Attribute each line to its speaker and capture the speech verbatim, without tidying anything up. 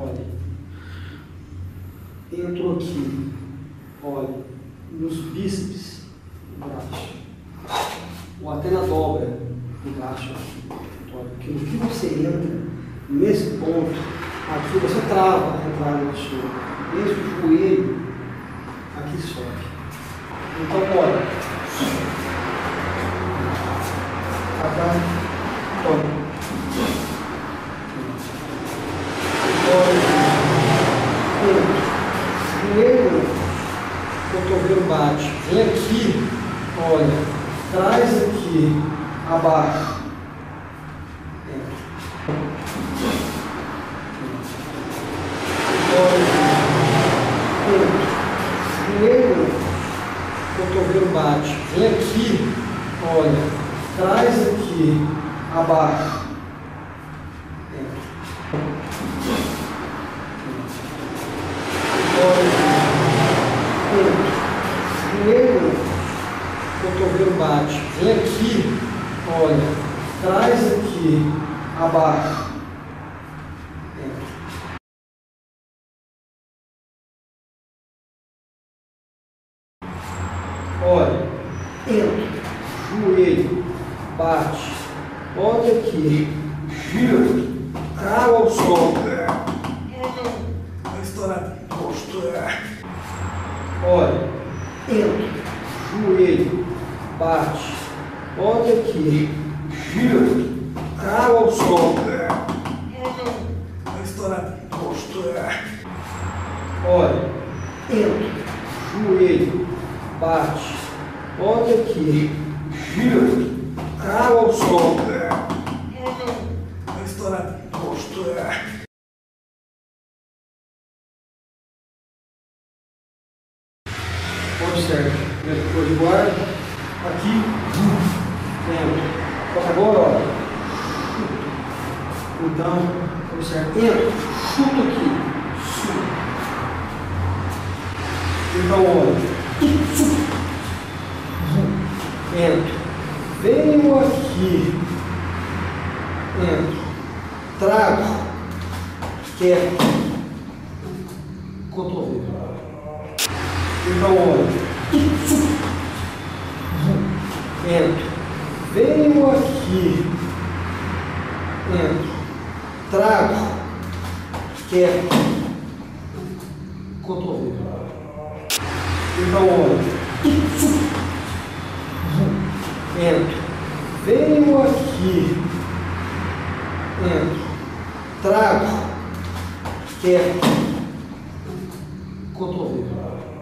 Speaker 1: olha. Entro aqui, olha, nos bíceps do braço. Ou até na dobra do braço aqui. Olha, porque no que você entra, nesse ponto, aqui você trava a entrada do soro. Esse joelho aqui sobe. Então, olha. Acá, olha. Joelho, cotovelo bate, vem aqui, olha, traz aqui, abaixo, olha, joelho, cotovelo bate, vem aqui, olha, traz aqui, abaixo. Joelho, cotovelo bate, vem aqui, olha, traz aqui, abaixo. Olha, entra, joelho, bate, olha aqui, gira, crava ao sol. Vai estourar o rosto. Olha, entra, joelho, bate, olha aqui, gira, crava ao sol. Vai estourar o rosto. Olha, entra, joelho, bate, olha aqui, gira, crava ao sol. Vai estourar o rosto. Observe, depois de guarda, aqui, entra. Só agora, olha. Então, observe, entra, chuta aqui, chuta. Então, olha. Entro, venho aqui, entro, trago, quieto, cotovelo. Então, olha, entro, venho aqui, entro, trago, quieto, cotovelo. Então, olha, entro, venho aqui, entro, trago, quieto, cotovelo.